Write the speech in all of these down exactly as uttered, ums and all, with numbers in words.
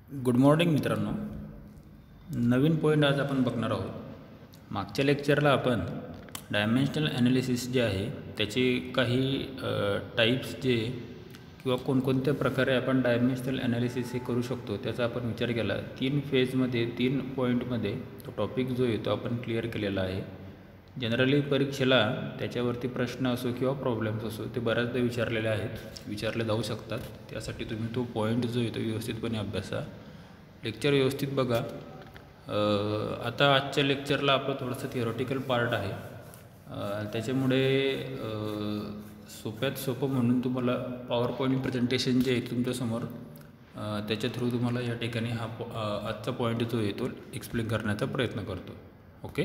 Good morning मित्रांनो. नवीन point आज आपण बघणार आहोत. मागच्या लेक्चरला आपण डायमेन्शनल ॲनालिसिस जे आहे त्याचे काही टाईप्स जे किंवा कोणकोणत्या प्रकारे आपण डायमेन्शनल ॲनालिसिस हे करू शकतो त्याचा आपण विचार केला. तीन फेजमध्ये तीन पॉईंटमध्ये तो टॉपिक जो आहे तो आपण क्लिअर केलेला आहे. जनरली परीक्षेला त्याच्यावरती प्रश्न असो किंवा प्रॉब्लेम्स असो ते बऱ्याचदा विचारलेले आहेत, विचारले जाऊ शकतात. त्यासाठी तुम्ही तो पॉईंट जो आहे तो व्यवस्थितपणे अभ्यासा, लेक्चर व्यवस्थित बघा. आता आजच्या लेक्चरला आपलं थोडंसं थिअरॉटिकल पार्ट आहे, त्याच्यामुळे सोप्यात सोपं म्हणून तुम्हाला पॉवर पॉईंट प्रेझेंटेशन जे आहे तुमच्यासमोर त्याच्या थ्रू तुम्हाला या ठिकाणी हा आजचा पॉईंट जो आहे तो एक्सप्लेन करण्याचा प्रयत्न करतो. ओके.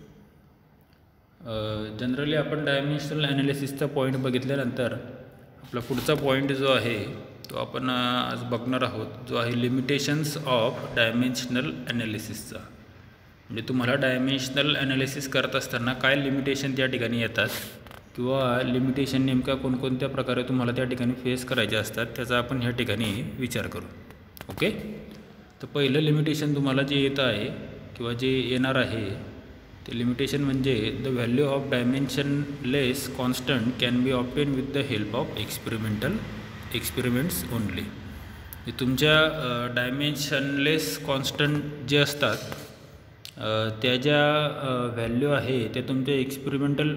जनरली आपण डायमेन्शनल ॲनालिसिसचा पॉईंट बघितल्यानंतर आपला पुढचा पॉईंट जो आहे तो आपण आज बघणार आहोत, जो आहे लिमिटेशन्स ऑफ डायमेन्शनल ॲनालिसिसचा. म्हणजे तुम्हाला डायमेन्शनल ॲनालिसिस करत असताना काय लिमिटेशन त्या ठिकाणी येतात किंवा लिमिटेशन नेमका कोणकोणत्या प्रकारे तुम्हाला त्या ठिकाणी फेस करायचे असतात त्याचा आपण ह्या ठिकाणी विचार करू. ओके. तर पहिलं लिमिटेशन तुम्हाला जे येत आहे किंवा जे येणार आहे ते लिमिटेशन म्हणजे the value of dimensionless constant can be obtain with the help of experimental experiments only. हे तुमच्या डायमेन्शनलेस कॉन्स्टंट जे असतात त्या ज्या व्हॅल्यू आहे त्या तुमच्या एक्सपेरिमेंटल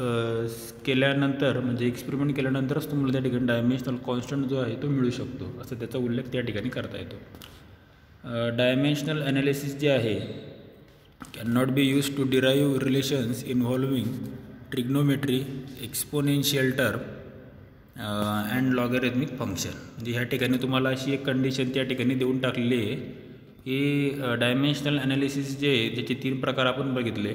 केल्यानंतर म्हणजे एक्सपेरिमेंट केल्यानंतरच तुम्हाला त्या ठिकाणी डायमेन्शनल कॉन्स्टंट जो आहे तो मिळू शकतो, असं त्याचा उल्लेख त्या ठिकाणी करता येतो. डायमेन्शनल ॲनालिसिस जे आहे cannot be used to derive relations involving trigonometry, exponential term uh, and logarithmic function. म्हणजे ह्या ठिकाणी तुम्हाला अशी एक कंडिशन त्या ठिकाणी देऊन टाकलेली आहे की डायमेन्शनल ॲनालिसिस जे आहे त्याचे तीन प्रकार आपण बघितले,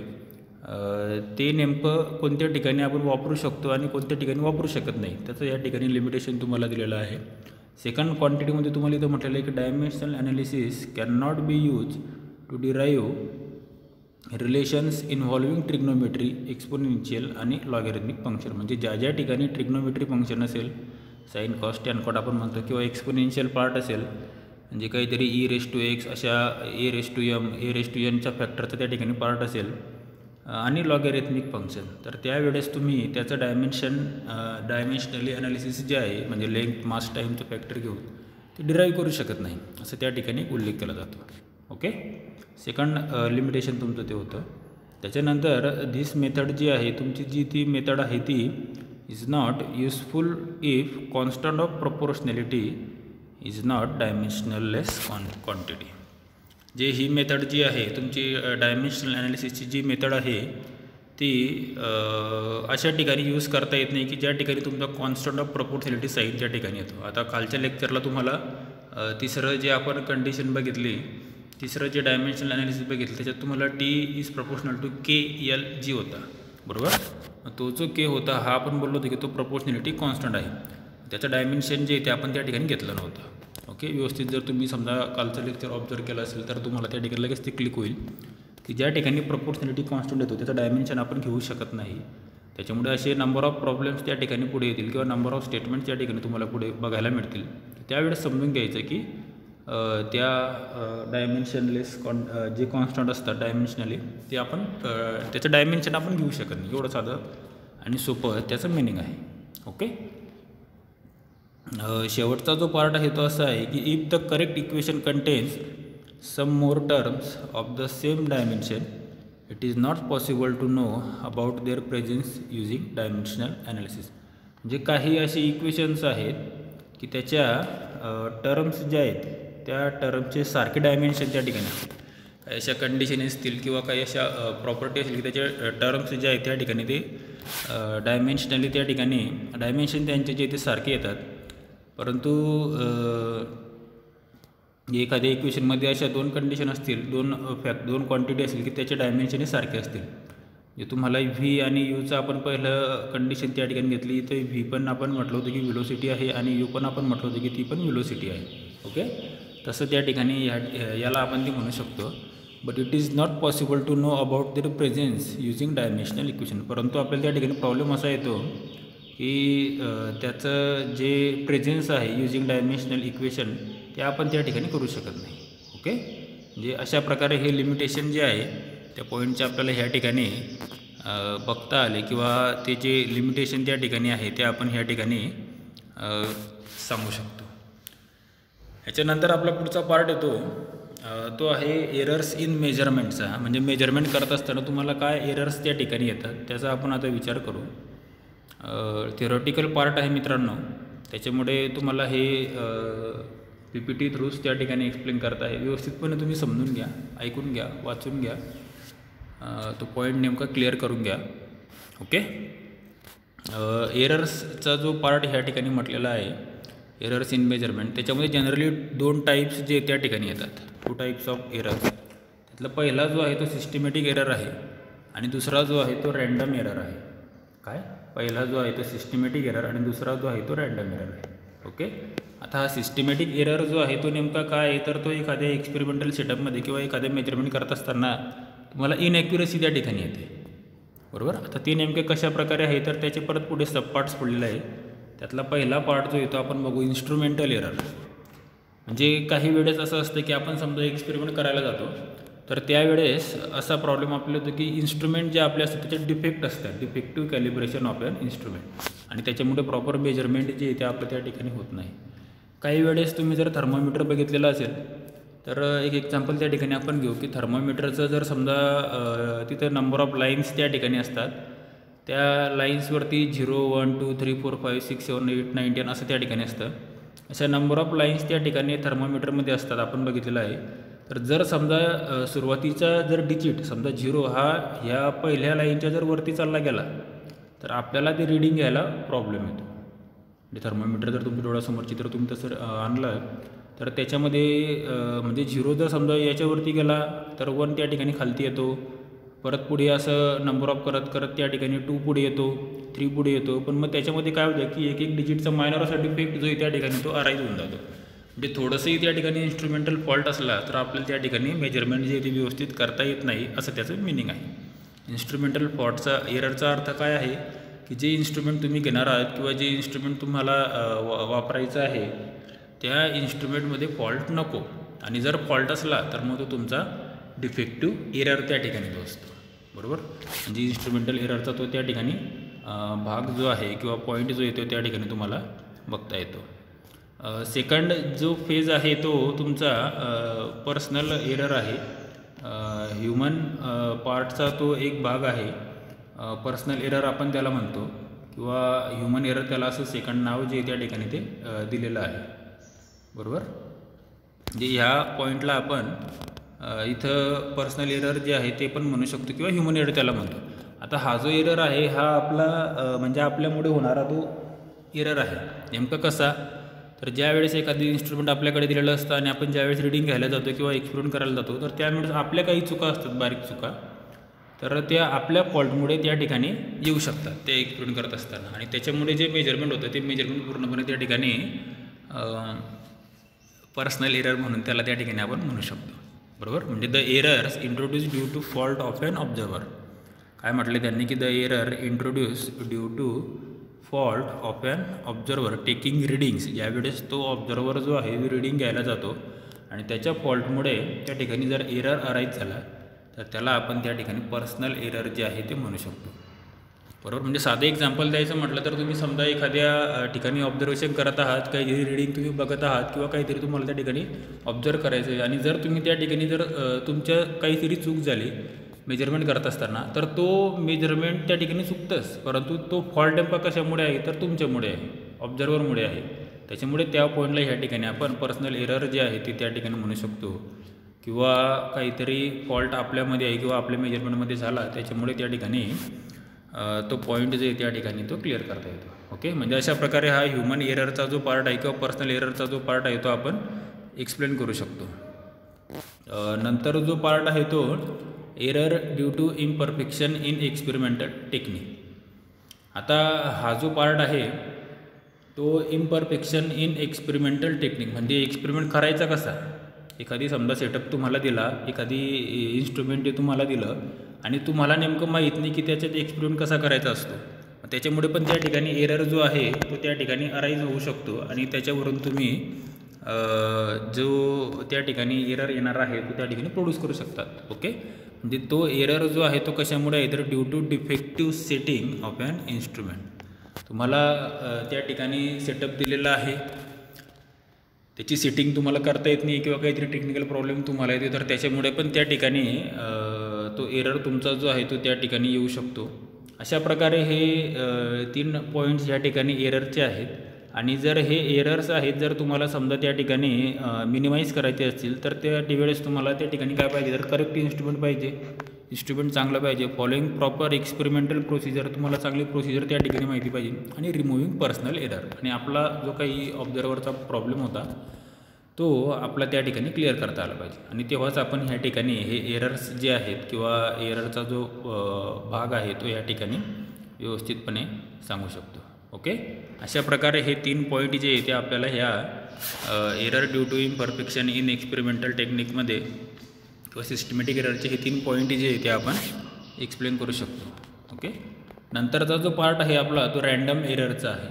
ते नेमकं कोणत्या ठिकाणी आपण वापरू शकतो आणि कोणत्या ठिकाणी वापरू शकत नाही त्याचं या ठिकाणी लिमिटेशन तुम्हाला दिलेलं आहे. सेकंड क्वांटिटीमध्ये तुम्हाला इथं म्हटलेलं आहे की dimensional analysis can not be use to derive relations involving trigonometry, exponential आणि लॉगॅरिथमिक फंक्शन. म्हणजे ज्या ज्या ठिकाणी ट्रिग्नोमेट्री फंक्शन असेल, साईन कॉस टॅन कॉट आपण म्हणतो, किंवा एक्सपोनेन्शियल पार्ट असेल म्हणजे काहीतरी ई रेस टू एक्स अशा A raise to M A raise to एनच्या फॅक्टरचा त्या ठिकाणी पार्ट असेल आणि लॉगॅरिथमिक फंक्शन, तर त्यावेळेस तुम्ही त्याचं डायमेन्शन डायमेन्शनली ॲनालिसिस जे आहे म्हणजे लेंथ मास टाईमचं फॅक्टर घेऊन ते डिराईव्ह करू शकत नाही असं त्या ठिकाणी उल्लेख केला जातो. ओके. सेकंड लिमिटेशन तुमचं ते होतं. त्याच्यानंतर धिस मेथड जी आहे तुमची जी ती मेथड आहे ती is not useful if constant of proportionality is not dimensionless con quantity. जे ही मेथड जी आहे तुमची डायमेन्शनल ॲनालिसिसची जी मेथड आहे ती अशा ठिकाणी यूज करता येत नाही की ज्या ठिकाणी तुमचा कॉन्स्टंट ऑफ प्रपोर्शनॅलिटी साईन त्या ठिकाणी येतो. आता खालच्या लेक्चरला तुम्हाला तिसरं जे आपण कंडिशन बघितली, तिसरं जे डायमेन्शनल ॲनालिसिस बघितलं त्याच्यात तुम्हाला T is proportional to K L G होता, बरोबर. तो जो के होता हा आपण बोललो होतो की तो प्रपोर्शनॅलिटी कॉन्स्टंट आहे, त्याचं डायमेन्शन जे आहे ते आपण त्या ठिकाणी घेतलं नव्हतं. ओके. व्यवस्थित जर तुम्ही समजा कालचं लेक्चर ऑब्झर्व केलं असेल तर तुम्हाला त्या ठिकाणी लगेच ते क्लिक होईल की ज्या ठिकाणी प्रपोर्शनॅलिटी कॉन्स्टंट येतो त्याचं डायमेन्शन आपण घेऊ शकत नाही. त्याच्यामुळे असे नंबर ऑफ प्रॉब्लेम्स त्या ठिकाणी पुढे येतील किंवा नंबर ऑफ स्टेटमेंट्स त्या ठिकाणी तुम्हाला पुढे बघायला मिळतील. त्यावेळेस समजून घ्यायचं की त्या डायमेन्शनलेस कॉन जे कॉन्स्टंट असतात डायमेन्शनली ते आपण त्याचं डायमेन्शन आपण घेऊ शकत नाही. एवढं साधं आणि सोपं त्याचं मिनिंग आहे. ओके. शेवटचा जो पार्ट आहे तो असा आहे की if the correct equation contains some more terms of the same dimension it is not possible to know about their presence using dimensional analysis. म्हणजे काही अशी इक्वेशन्स आहेत की त्याच्या टर्म्स ज्या आहेत त्या टर्मचे सारखे डायमेन्शन त्या ठिकाणी असतील. काही अशा कंडिशन असतील किंवा काही अशा प्रॉपर्टी असतील की त्याचे टर्म्स जे आहेत त्या ठिकाणी ते डायमेन्शनली त्या ठिकाणी डायमेन्शन त्यांचे जे ते सारखे येतात, परंतु एखाद्या इक्वेशनमध्ये अशा दोन कंडिशन असतील, दोन फॅक्ट दोन क्वांटिटी असतील की त्याचे डायमेन्शनही सारखे असतील. जे तुम्हाला व्ही आणि यूचं आपण पहिलं कंडिशन त्या ठिकाणी घेतली, तर व्ही पण आपण म्हटलं होतं की व्हेलोसिटी आहे आणि यू पण आपण म्हटलं होतं की ती पण व्हेलोसिटी आहे. ओके. तसं त्या ठिकाणी ह्या याला आपण ते म्हणू शकतो. But it is not possible to know about their presence using dimensional equation. परंतु आपल्याला त्या ठिकाणी प्रॉब्लेम असा येतो की त्याचं जे प्रेझेन्स आहे युजिंग डायमेन्शनल इक्वेशन ते आपण त्या ठिकाणी करू शकत नाही. ओके, म्हणजे अशा प्रकारे हे लिमिटेशन जे आहे त्या पॉईंटचे आपल्याला ह्या ठिकाणी बघता आले किंवा ते जे लिमिटेशन त्या ठिकाणी आहे ते आपण ह्या ठिकाणी सांगू शकतो. ह्याच्यानंतर आपला पुढचा पार्ट येतो तो आहे एरर्स इन मेजरमेंटचा. म्हणजे मेजरमेंट करत असताना तुम्हाला काय एरर्स त्या ठिकाणी येतात त्याचा आपण आता विचार करू. थिअरॉटिकल पार्ट आहे मित्रांनो, त्याच्यामुळे तुम्हाला हे पी पी टी थ्रूच त्या ठिकाणी एक्सप्लेन करता आहे. व्यवस्थितपणे तुम्ही समजून घ्या, ऐकून घ्या, वाचून घ्या, तो पॉईंट नेमका क्लिअर करून घ्या. ओके, एरर्सचा जो पार्ट ह्या ठिकाणी म्हटलेला आहे एरर्स इन मेजरमेंट, त्याच्यामध्ये जनरली दोन टाईप्स जे त्या ठिकाणी येतात, टू टाईप्स ऑफ एरर्स. त्यातला पहिला जो आहे तो सिस्टमॅटिक एरर आहे आणि दुसरा जो आहे तो रँडम एरर आहे. काय, पहिला जो आहे तो सिस्टमॅटिक एरर आणि दुसरा जो आहे तो रँडम एरर आहे. ओके, आता हा सिस्टमॅटिक एरर जो आहे तो नेमका काय आहे तर तो एखाद्या एक्सपेरिमेंटल सेटअपमध्ये किंवा एखाद्या मेजरमेंट करत असताना तुम्हाला इनॲक्युरसी त्या ठिकाणी येते. बरोबर, आता ते नेमके कशा प्रकारे आहे तर त्याचे परत पुढे सब पार्ट्स पडलेले आहे. त्यातला पहिला पार्ट जो येतो आपण बघू इन्स्ट्रुमेंटल एरर. म्हणजे काही वेळेस असं असतं की आपण समजा एक्सपेरिमेंट करायला जातो तर त्यावेळेस असा प्रॉब्लेम आपल्याला होतो की इन्स्ट्रुमेंट जे आपले असतात त्याच्यात डिफेक्ट असतात, defective calibration of an instrument, आणि त्याच्यामुळे प्रॉपर मेजरमेंट जे आहे ते आपलं त्या ठिकाणी होत नाही. काही वेळेस तुम्ही जर थर्मोमीटर बघितलेलं असेल तर एक एक्झाम्पल त्या ठिकाणी आपण घेऊ की थर्मोमीटरचं जर समजा तिथं नंबर ऑफ लाईन्स त्या ठिकाणी असतात, त्या लाईन्सवरती zero one two three four five six seven eight nine ten असं त्या ठिकाणी असतं. अशा नंबर ऑफ लाईन्स त्या ठिकाणी थर्मोमीटरमध्ये असतात, आपण बघितलेलं आहे. तर जर समजा सुरुवातीचा जर डिजिट समजा झिरो हा ह्या पहिल्या लाईनच्या जर वरती चालला गेला तर आपल्याला ते रीडिंग घ्यायला प्रॉब्लेम येतो. म्हणजे थर्मोमीटर जर तुमच्या डोळ्यासमोर चित्र तुम्ही तसं आणलं तर त्याच्यामध्ये म्हणजे झिरो जर समजा याच्यावरती गेला तर वन त्या ठिकाणी खालती येतो, परत पुढे असं नंबर ऑफ करत करत त्या ठिकाणी टू पुढे येतो, थ्री पुढे येतो. पण मग त्याच्यामध्ये काय होतं की एक एक डिजिटचा मायनर असा डिफेक्ट जो आहे त्या ठिकाणी तो अराईज होऊन जातो. म्हणजे थोडंसंही त्या ठिकाणी इन्स्ट्रुमेंटल फॉल्ट असला तर आपल्याला त्या ठिकाणी मेजरमेंट जे आहे ते व्यवस्थित करता येत नाही, असं त्याचं मिनिंग आहे. इन्स्ट्रुमेंटल फॉल्टचा एररचा अर्थ काय आहे की जे इन्स्ट्रुमेंट तुम्ही घेणार आहात किंवा जे इन्स्ट्रुमेंट तुम्हाला वापरायचं आहे त्या इन्स्ट्रुमेंटमध्ये फॉल्ट नको, आणि जर फॉल्ट असला तर मग तो तुमचा डिफेक्टिव्ह एरर त्या ठिकाणी तो असतो. बरोबर, म्हणजे इन्स्ट्रुमेंटल एररचा तो त्या ठिकाणी भाग जो आहे किंवा पॉईंट जो येतो त्या ठिकाणी तुम्हाला बघता येतो. सेकंड जो फेज आहे तो तुमचा पर्सनल एरर आहे. ह्युमन पार्टचा तो एक भाग आहे, पर्सनल एरर आपण त्याला म्हणतो किंवा ह्युमन एरर त्याला असं सेकंड नाव जे त्या ठिकाणी ते दिलेलं आहे. बरोबर, म्हणजे ह्या पॉईंटला आपण इथं पर्सनल एरर जे आहे ते पण म्हणू शकतो किंवा ह्युमन एरर त्याला म्हणतो. आता हा जो एरर आहे हा आपला म्हणजे आपल्यामुळे होणारा तो एरर आहे. नेमका कसा तर ज्यावेळेस एखादी इन्स्ट्रुमेंट आपल्याकडे दिलेलं असतं आणि आपण ज्यावेळेस रीडिंग घ्यायला जातो किंवा एक्सपेरिमेंट करायला जातो तर त्यावेळेस आपल्या काही चुका असतात, बारीक चुका, तर त्या आपल्या फॉल्टमुळे त्या ठिकाणी येऊ शकतात ते एक्सपेरिमेंट करत असताना, आणि त्याच्यामुळे जे मेजरमेंट होतं ते मेजरमेंट पूर्णपणे त्या ठिकाणी पर्सनल एरर म्हणून त्याला त्या ठिकाणी आपण म्हणू शकतो. बरोबर, म्हणजे the errors introduce due to fault of an observer. काय म्हटले त्यांनी की the error introduce due to fault of an observer taking readings. यावेळेस तो ऑब्झर्वर जो आहे तो रिडिंग घ्यायला जातो आणि त्याच्या फॉल्टमुळे त्या ठिकाणी जर एरर अराईज झाला तर त्याला आपण त्या ठिकाणी पर्सनल एरर जे आहे ते म्हणू शकतो. बरोबर, म्हणजे साधं एक्झाम्पल द्यायचं म्हटलं तर तुम्ही समजा एखाद्या ठिकाणी ऑब्झर्वेशन करत आहात, काहीतरी रिडिंग तुम्ही बघत आहात किंवा काहीतरी तुम्हाला त्या ठिकाणी ऑब्झर्व करायचं आहे, आणि जर तुम्ही त्या ठिकाणी जर तुमच्या काहीतरी चूक झाली मेजरमेंट करत असताना तर तो मेजरमेंट त्या ठिकाणी चुकतंच, परंतु तो फॉल्ट नेमका कशामुळे आहे तर तुमच्यामुळे आहे, ऑब्झर्वरमुळे आहे. त्याच्यामुळे त्या पॉईंटला ह्या ठिकाणी आपण पर्सनल एरर जे आहे ते त्या ठिकाणी म्हणू शकतो, किंवा काहीतरी फॉल्ट आपल्यामध्ये आहे किंवा आपल्या मेजरमेंटमध्ये झाला त्याच्यामुळे त्या ठिकाणी तो पॉईंट जो आहे त्या ठिकाणी तो क्लिअर करता येतो. ओके, म्हणजे अशा प्रकारे हा ह्युमन एररचा जो पार्ट आहे किंवा पर्सनल एररचा जो पार्ट आहे तो आपण एक्सप्लेन करू शकतो. नंतर जो पार्ट आहे तो error due to imperfection in experimental technique. आता हा जो पार्ट आहे तो इम्परफेक्शन इन एक्सपेरिमेंटल टेक्निक म्हणजे एक्सपेरिमेंट करायचा कसा. एखादी समजा सेटअप तुम्हाला दिला, एखादी इन्स्ट्रुमेंट जे तुम्हाला दिलं आणि तुम्हाला नेमकं माहीत नाही की त्याच्यात एक्सपेरिमेंट कसा करायचा असतो, त्याच्यामुळे पण त्या ठिकाणी एरर जो आहे तो त्या ठिकाणी अराईज होऊ शकतो आणि त्याच्यावरून तुम्ही जो त्या ठिकाणी एरर येणार आहे तो त्या ठिकाणी प्रोड्यूस करू शकतात. ओके, म्हणजे तो एरर जो आहे तो कशामुळे आहे तर due to defective setting of an instrument. तुम्हाला त्या ठिकाणी सेटअप दिलेला आहे, त्याची सेटिंग तुम्हाला करता येत नाही किंवा काहीतरी टेक्निकल प्रॉब्लेम तुम्हाला येते, तर त्याच्यामुळे पण त्या ठिकाणी तो एरर तुमचा जो आहे तो त्या ठिकाणी येऊ शकतो. अशा प्रकारे हे तीन पॉईंट्स या ठिकाणी एररचे आहेत. आणि जर हे एरर्स आहेत, जर तुम्हाला समजा त्या ठिकाणी मिनिमाइज करायचे असतील तर त्या वेळेस तुम्हाला त्या ठिकाणी काय पाहिजे तर करेक्ट इन्स्ट्रुमेंट पाहिजे, इन्स्ट्रुमेंट चांगलं पाहिजे, फॉलोइंग प्रॉपर एक्सपेरिमेंटल प्रोसिजर, तुम्हाला चांगली प्रोसिजर त्या ठिकाणी माहिती पाहिजे, आणि रिमूव्हिंग पर्सनल एरर. आणि आपला जो काही ऑब्झर्वरचा प्रॉब्लेम होता तो आपला त्या ठिकाणी क्लिअर करता आला पाहिजे. आणि तेव्हाच आपण ह्या ठिकाणी हे एरर्स जे आहेत किंवा एररचा जो भाग आहे तो या ठिकाणी व्यवस्थितपणे सांगू शकतो. ओके, अशा प्रकारे हे तीन पॉईंट जे आहे ते आपल्याला ह्या error due to imperfection in experimental टेक्निकमध्ये किंवा सिस्टमॅटिक एररचे हे तीन पॉईंट जे आहे ते आपण एक्सप्लेन करू शकतो. ओके, नंतरचा जो पार्ट आहे आपला तो रँडम एररचा आहे.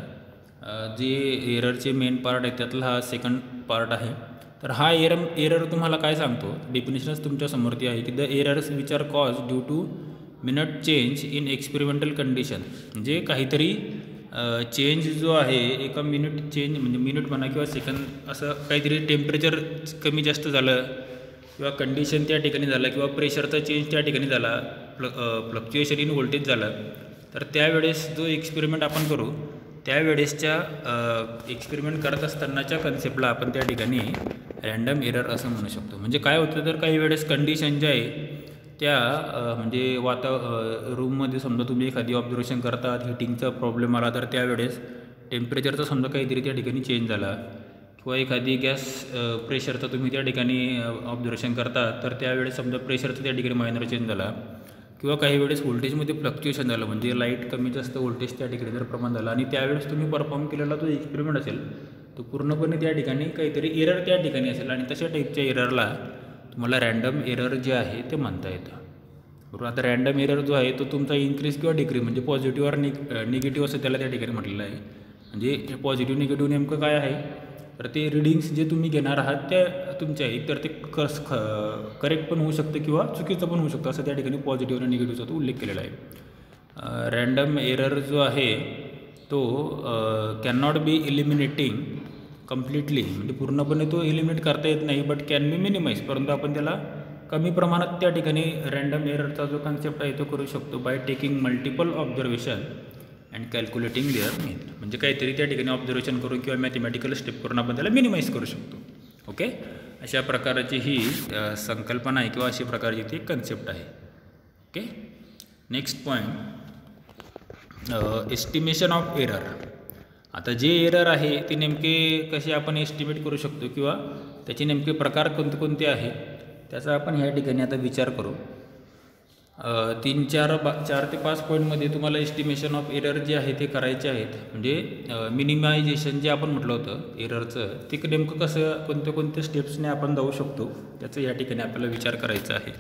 जे एररचे मेन पार्ट आहे त्यातला हा सेकंड पार्ट आहे. तर हा एरर एरर तुम्हाला काय सांगतो, डेफिनेशन्स तुमच्या समोरती आहे की the errors which are cause due to minute change in experimental condition. म्हणजे काहीतरी चेंज जो आहे एका मिनिट चेंज म्हणजे मिनिट म्हणा किंवा सेकंद, असं काहीतरी टेम्परेचर कमी जास्त झालं किंवा कंडिशन त्या ठिकाणी झालं किंवा प्रेशरचा चेंज त्या ठिकाणी झाला, फ्ल फ्लक्च्युएशन इन व्होल्टेज झालं, तर त्यावेळेस जो एक्सपेरिमेंट आपण करू त्यावेळेसच्या एक्सपेरिमेंट करत असतानाच्या कन्सेप्टला आपण त्या ठिकाणी रँडम एरर असं म्हणू शकतो. म्हणजे काय होतं तर काही वेळेस कंडिशन जे आहे त्या म्हणजे वाता रूममध्ये समजा तुम्ही एखादी ऑब्झर्वेशन करतात, हिटिंगचा प्रॉब्लेम आला तर त्यावेळेस टेम्परेचरचा समजा काहीतरी त्या ठिकाणी चेंज झाला किंवा एखादी गॅस प्रेशरचा तुम्ही त्या ठिकाणी ऑब्झर्वेशन करतात तर त्यावेळेस समजा प्रेशरचा त्या ठिकाणी मायनर चेंज झाला किंवा काही वेळेस व्होल्टेजमध्ये फ्लक्च्युएशन झालं, म्हणजे लाईट कमी जास्त व्होल्टेज त्या ठिकाणी जर प्रमाण झालं आणि त्यावेळेस तुम्ही परफॉर्म केलेला जो एक्सपेरिमेंट असेल तो पूर्णपणे त्या ठिकाणी काहीतरी एरर त्या ठिकाणी असेल आणि तशा टाईपच्या एररला तुम्हाला रँडम एरर जे आहे ते म्हणता येतं. बरोबर, आता रँडम एरर जो आहे तो तुमचा इन्क्रीज किंवा डिक्रीज म्हणजे पॉझिटिव्ह और निग निगेटिव्ह असं त्याला त्या ठिकाणी म्हटलेलं आहे. म्हणजे पॉझिटिव्ह निगेटिव्ह नेमकं काय आहे तर ते रिडिंग्स जे तुम्ही घेणार आहात त्या तुमच्या एकतर ते कस ख करेक्ट पण होऊ शकतं किंवा चुकीचं पण होऊ शकतं, असं त्या ठिकाणी पॉझिटिव्ह आणि निगेटिव्हचा तो उल्लेख केलेला आहे. रँडम एरर जो आहे तो can not be eliminating completely, म्हणजे पूर्णपणे तो इलिमिनेट करता येत नाही, बट कॅन बी मिनिमाइज, परंतु आपण त्याला कमी प्रमाणात त्या ठिकाणी रँडम एररचा जो कन्सेप्ट आहे तो करू शकतो by taking multiple observation and calculating their mean. म्हणजे काहीतरी त्या ठिकाणी ऑब्झर्वेशन करून किंवा मॅथमॅटिकल स्टेप करून आपण त्याला मिनिमाइज करू शकतो. ओके, अशा प्रकारची ही संकल्पना आहे किंवा अशा प्रकारची ती कन्सेप्ट आहे. Okay, next point estimation of error. आता जे एरर आहे ते नेमके कसे आपण एस्टिमेट करू शकतो किंवा त्याचे नेमके प्रकार कोणते कोणते आहेत त्याचा आपण ह्या ठिकाणी आता विचार करू. तीन चार बा चार ते पाच पॉईंटमध्ये तुम्हाला एस्टिमेशन ऑफ एरर जे आहे ते करायचे आहेत. म्हणजे मिनिमायझेशन जे आपण म्हटलं होतं एररचं ते नेमकं कसं कोणत्या कोणत्या स्टेप्सने आपण जाऊ शकतो त्याचं या ठिकाणी आपल्याला विचार करायचा आहे.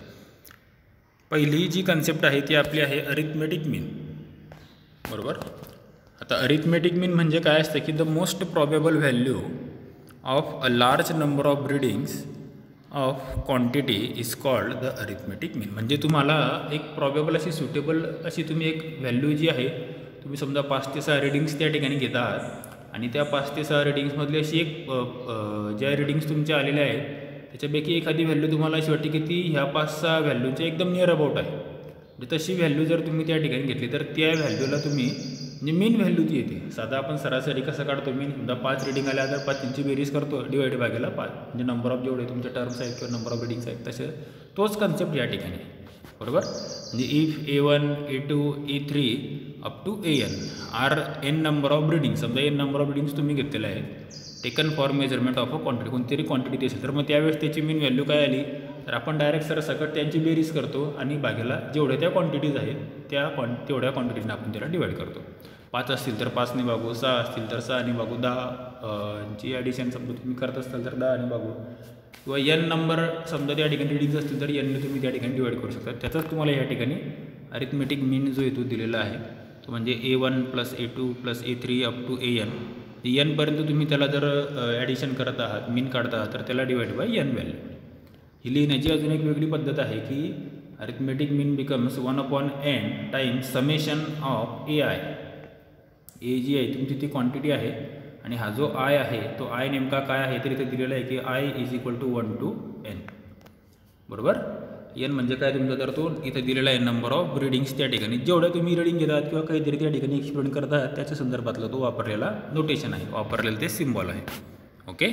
पहिली जी कन्सेप्ट आहे ती आपली आहे अरिथमेटिक मीन. बरोबर, आता अरिथमेटिक मीन म्हणजे काय असतं की the most probable value of a large number of readings of quantity is called the arithmetic mean. म्हणजे तुम्हाला एक प्रॉबेबल अशी सुटेबल अशी तुम्ही एक व्हॅल्यू जी आहे, तुम्ही समजा पाच ते सहा रिडिंग्स त्या ठिकाणी घेत आहात आणि त्या पाच ते सहा रिडिंग्समधली अशी एक ज्या रिडिंग्स तुमच्या आलेल्या आहेत त्याच्यापैकी एखादी व्हॅल्यू तुम्हाला अशी वाटते की ती ह्या पाच सहा व्हॅल्यूच्या एकदम नियर अबाउट आहे. म्हणजे तशी व्हॅल्यू जर तुम्ही त्या ठिकाणी घेतली तर त्या व्हॅल्यूला तुम्ही म्हणजे मेन व्हॅल्यू ती येते. साधा आपण सरासरी कसं काढतो, मीन समजा पाच रिडिंग आल्या तर पाचची बेरीज करतो डिवाइड भागेला पाच, म्हणजे नंबर ऑफ जेवढे तुमच्या टर्म्स आहेत किंवा नंबर ऑफ रिडिंग्स आहेत तसे तोच कन्सेप्ट या ठिकाणी. बरोबर, म्हणजे if A one A two A three up to A N or N number of reading, समजा एन नंबर ऑफ रिडिंग्स तुम्ही घेतलेले आहेत taken for measurement of a quantity, कोणतरी क्वांटिटी असेल तर मग त्यावेळेस त्याची मेन व्हॅल्यू काय आली तर आपण डायरेक्ट सरसकट त्यांची बेरीज करतो आणि भागेला जेवढ्या त्या क्वांटिटीज आहेत त्या क्वां तेवढ्या क्वांटिटीने आपण त्याला डिवाईड करतो. पाच असतील तर पाचने भागू, सहा असतील तर सहाने भागू, दहा ची ॲडिशन समजा तुम्ही करत असाल तर दहाने भागू, किंवा एन नंबर समजा त्या ठिकाणी रिडिंग्स असतील तर एनने तुम्ही त्या ठिकाणी डिवाईड करू शकता. त्याचाच तुम्हाला या ठिकाणी अरिथमेटिक मीन जो आहे तो दिलेला आहे. तो म्हणजे A one plus A two plus A three up to A N. एनपर्यंत तुम्ही त्याला जर ॲडिशन करत आहात, मीन काढता आहात, तर त्याला डिवाइड बाय एन व्हॅल्यू. ही लिहिण्याची अजून एक वेगळी पद्धत आहे की arithmetic mean becomes one upon N times summation of A I. A जी आहे तुमची ती क्वांटिटी आहे आणि हा जो आय आहे तो आय नेमका काय आहे तर इथे दिलेला आहे की I is equal to one two N. बरोबर. एन म्हणजे काय तुमचा, तर तो इथे दिलेला आहे नंबर ऑफ रिडिंग्स त्या ठिकाणी. जेवढ्या तुम्ही रिडिंग घेतात किंवा काहीतरी त्या ठिकाणी एक्सप्लेन करतात त्याच्या संदर्भातला तो वापरलेला नोटेशन आहे, वापरलेलं ते सिम्बॉल आहे. ओके.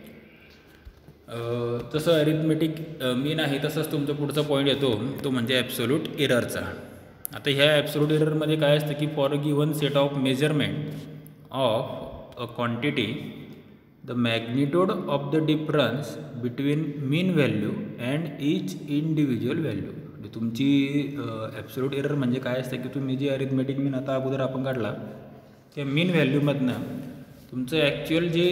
तसं अरिथमेटिक मीन आहे तसंच तुमचा पुढचा पॉईंट येतो तो म्हणजे ॲब्सोल्यूट एररचा. आता ह्या ॲब्सोल्यूट एररमध्ये काय असतं की for a given set of measurement of a quantity the magnitude of the difference between mean value and each individual value. तुमची ॲब्सोल्यूट एरर म्हणजे काय असतं की तुम्ही जे अरिथमेटिक मीन आता अगोदर आपण काढला त्या मीन व्हॅल्यूमधनं तुमचं ॲक्च्युअल जे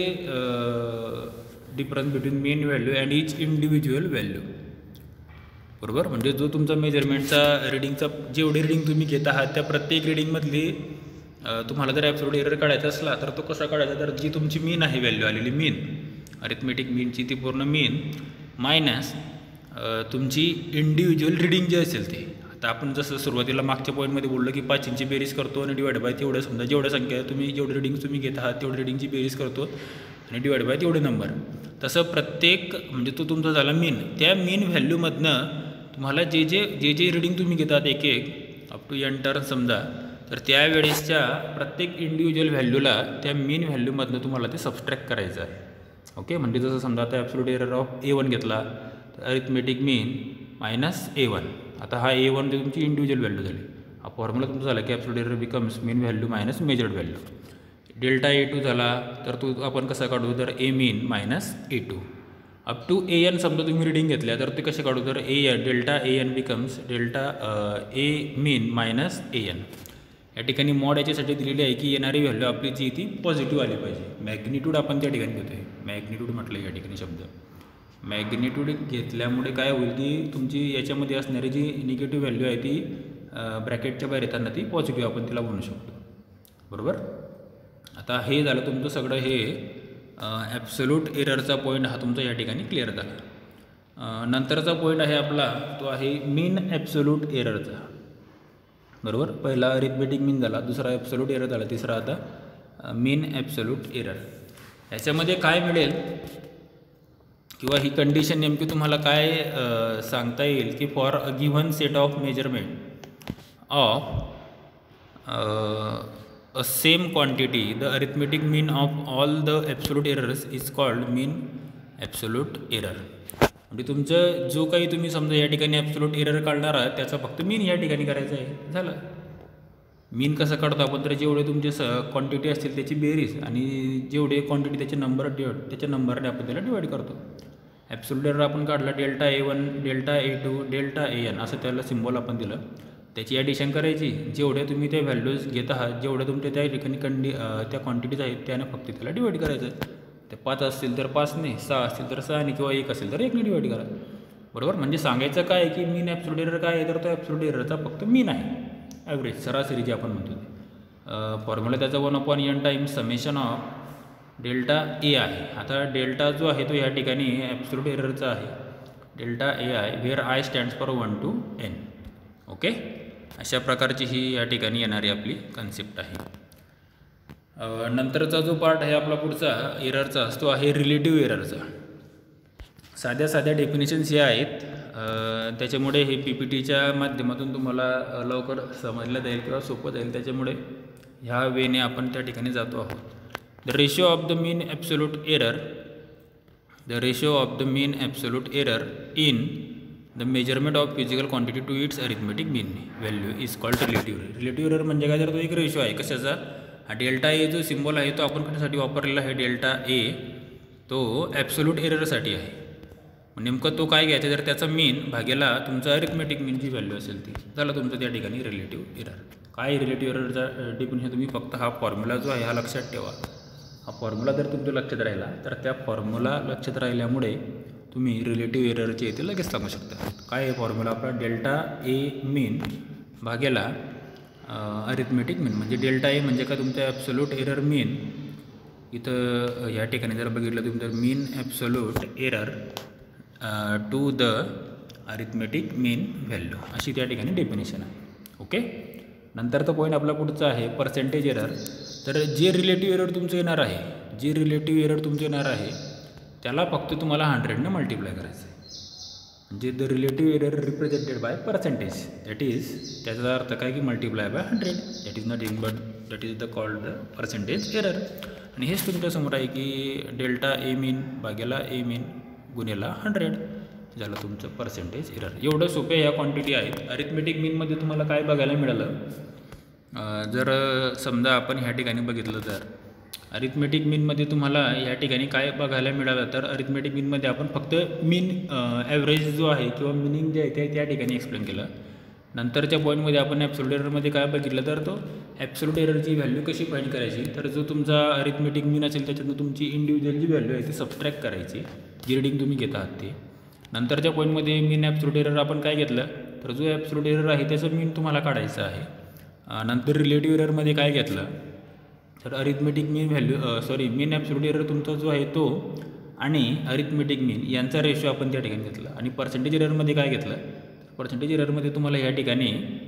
difference between mean value and each individual value. बरोबर. म्हणजे जो तुमचा मेजरमेंटचा रिडिंगचा जेवढी रिडिंग तुम्ही घेत आहात त्या प्रत्येक रिडिंगमधली तुम्हाला जर ॲब्सोल्यूट एरर काढायचा असला तर तो कसा काढायचा, तर जी तुमची मीन आहे व्हॅल्यू आलेली मीन अरिथमेटिक मीनची ती पूर्ण मीन मायनस तुमची इंडिव्हिज्युअल रिडिंग जी असेल ती. आता आपण जसं सुरुवातीला मागच्या पॉईंटमध्ये बोललो की पाचींची बेरीज करतो आणि डिवाइड बाय तेवढं समजा जेवढ्या संख्या तुम्ही जेवढी रिडिंग तुम्ही घेत आहात तेवढी रिडिंगची बेरीज करतो आणि डिवाइड बाय तेवढे नंबर. तसं प्रत्येक म्हणजे तो तुमचा झाला मीन. त्या मीन व्हॅल्यूमधनं तुम्हाला जे जे जे जे रिडिंग तुम्ही घेतात एक एक अप टू एन टर्न समजा, तर त्यावेळेसच्या प्रत्येक इंडिव्हिज्युअल व्हॅल्यूला त्या मीन व्हॅल्यूमधनं तुम्हाला ते सबस्ट्रॅक्ट करायचं आहे. ओके. म्हणजे जसं समजा आता absolute error of A one घेतला तर arithmetic mean minus A one. आता हा ए वन तुमची इंडिव्हिज्युअल व्हॅल्यू झाली. हा फॉर्म्युला तुमचा झाला की absolute error becomes mean value minus measured value. Delta A two झाला तर तो आपण कसा काढू, तर A mean minus A two up to A N समजा तुम्ही रिडिंग घेतल्या तर ते कसे काढू, तर A N delta A N becomes delta A mean minus A N. या ठिकाणी मॉड याच्यासाठी दिलेली आहे की येणारी व्हॅल्यू आपली जी ती पॉझिटिव्ह आली पाहिजे. मॅग्निट्यूड आपण त्या ठिकाणी घेतो आहे, मॅग्निट्यूड म्हटलं या ठिकाणी शब्द. मॅग्निट्यूड घेतल्यामुळे काय होईल की तुमची याच्यामध्ये असणारी जी निगेटिव्ह व्हॅल्यू आहे ती ब्रॅकेटच्या बाहेर येताना ती पॉझिटिव्ह आपण तिला म्हणू शकतो. बरोबर. आता हे झालं तुमचं सगळं हे ॲब्सोल्यूट एररचा पॉईंट हा तुमचा या ठिकाणी क्लिअर झाला. नंतरचा पॉईंट आहे आपला तो आहे मीन ॲब्सोल्यूट एररचा. बरोबर. पहिला अरिथमेटिक मीन झाला, दुसरा ॲब्सोल्यूट एरर झाला, तिसरा आता मीन ॲब्सोल्यूट एरर. याच्यामध्ये काय मिळेल किंवा ही कंडिशन नेमकी तुम्हाला काय सांगता येईल की for a given set of measurement of a same quantity the arithmetic mean of all the absolute errors is called mean absolute error. म्हणजे तुमचं जो काही तुम्ही समजा या ठिकाणी ॲब्सोल्यूट एरर काढणार आहात त्याचा फक्त मीन या ठिकाणी करायचं आहे, झालं. मीन कसं काढतो आपण, तर जेवढे तुमचे स क्वांटिटी असतील त्याची बेरीज आणि जेवढे क्वांटिटी त्याचे नंबर डिवाइड त्याच्या नंबरने आपण त्याला डिवाइड करतो. ॲब्सोल्यूट एरर आपण काढला delta A one delta A two delta A N असं त्याला सिम्बॉल आपण दिलं. त्याची ॲडिशन करायची, जेवढ्या तुम्ही त्या व्हॅल्यूज घेत आहात जेवढ्या तुमच्या त्या ठिकाणी कंडी त्या क्वांटिटीज आहेत त्याने फक्त त्याला डिवाइड करायचं आहे. ते पाच असतील तर पाचने, सहा असतील तर सहाने किंवा एक असेल तर एकने डिवाइड करा. बरोबर. म्हणजे सांगायचं काय आहे की मीन ॲब्सोल्यूट एरर काय आहे, तर तो ॲब्सोल्यूट एररचा फक्त मीन आहे, ॲव्हरेज सरासरी जे आपण म्हणतो ते. फॉर्म्युला त्याचा one upon N times summation of delta A आहे. आता डेल्टा जो आहे तो या ठिकाणी ॲब्सोल्यूट एररचा आहे, delta A I where I stands for one two N. Okay. अशा प्रकारची ही या ठिकाणी येणारी आपली कन्सेप्ट आहे. नंतरचा जो पार्ट आहे आपला पुढचा एररचा तो आहे रिलेटिव्ह एररचा. साध्या साध्या डेफिनेशन्स या आहेत, त्याच्यामुळे हे पी पी टीच्या माध्यमातून तुम्हाला लवकर समजलं जाईल किंवा सोपं जाईल, त्याच्यामुळे ह्या वेने आपण त्या ठिकाणी जातो आहोत. The ratio of the mean absolute error the ratio of the mean absolute error in the measurement of physical quantity to its arithmetic mean value is called relative. Relative error म्हणजे काय, तर तो एक रेशो आहे कशाचा, हा delta A जो symbol आहे तो आपण कशासाठी वापरलेला आहे, डेल्टा ए तो ॲब्सोल्यूट एररसाठी आहे. नेमकं तो काय घ्यायचा, तर त्याचा मीन भागेला तुमचा अरिथमेटिक मीन जी व्हॅल्यू असेल ती, झालं तुमचं त्या ठिकाणी रिलेटिव्ह एरर. काय रिलेटिव्ह एररचा डेफिनेशन तुम्ही फक्त हा फॉर्म्युला जो आहे हा लक्षात ठेवा. हा फॉर्म्युला जर तुमच्या लक्षात राहिला तर त्या फॉर्म्युला लक्षात राहिल्यामुळे तुम्ही रिलेटिव्ह एररचे इथे लगेच सांगू शकता. काय आहे फॉर्म्युला आपला, डेल्टा ए मीन भागेला अरिथमेटिक मीन म्हणजे डेल्टा ए म्हणजे का तुमचा ॲब्सोल्यूट एरर मीन. इथं या ठिकाणी जर बघितलं तुम्ही तर mean absolute error to the arithmetic mean value अशी त्या ठिकाणी डेफिनेशन आहे. ओके. नंतरचा पॉईंट आपला पुढचा आहे पर्सेंटेज एरर. तर जे रिलेटिव्ह एरर तुमचं येणार आहे जे रिलेटिव्ह एरर तुमचं येणार आहे त्याला फक्त तुम्हाला हंड्रेडने मल्टिप्लाय करायचं आहे. म्हणजे the relative error represented by percentage that is त्याचा अर्थ काय की multiply by hundred that is not in but that is the called percentage error. आणि हेच तुमच्यासमोर आहे की delta A mean भाग्याला A mean गुन्हेला hundred झालं तुमचं पर्सेंटेज एरर. एवढं सोपे ह्या क्वांटिटी आहेत. अरिथमेटिक मीनमध्ये तुम्हाला काय बघायला मिळालं, जर समजा आपण ह्या ठिकाणी बघितलं तर अरिथमेटिक मीनमध्ये तुम्हाला ह्या ठिकाणी काय बघायला मिळालं तर अरिथमेटिक मीनमध्ये आपण फक्त मीन ॲव्हरेज जो आहे किंवा मिनिंग जे आहे ते त्या ठिकाणी एक्सप्लेन केलं. नंतरच्या पॉईंटमध्ये आपण ॲब्सोल्यूट एररमध्ये काय बघितलं तर तो ॲब्सोल्यूट एररची व्हॅल्यू कशी फाइंड करायची. तर जो तुमचा अरिथमेटिक मीन असेल त्याच्यातून तुमची इंडिव्हिज्युअल जी व्हॅल्यू आहे ती सबट्रॅक्ट करायची जी रिडिंग तुम्ही घेत आहात ते. नंतरच्या पॉईंटमध्ये मीन ॲब्सोल्यूट एरर आपण काय घेतलं तर जो ॲब्सोल्यूट एरर आहे त्याचं मीन तुम्हाला काढायचं आहे. नंतर रिलेटिव्ह एररमध्ये काय घेतलं तर arithmetic mean value sorry mean absolute error तुमचा जो आहे तो आणि अरिथमेटिक मीन यांचा रेशो आपण त्या ठिकाणी घेतला. आणि पर्सेंटेज एररमध्ये काय घेतलं पर्सेंटेज एररमध्ये तुम्हाला या ठिकाणी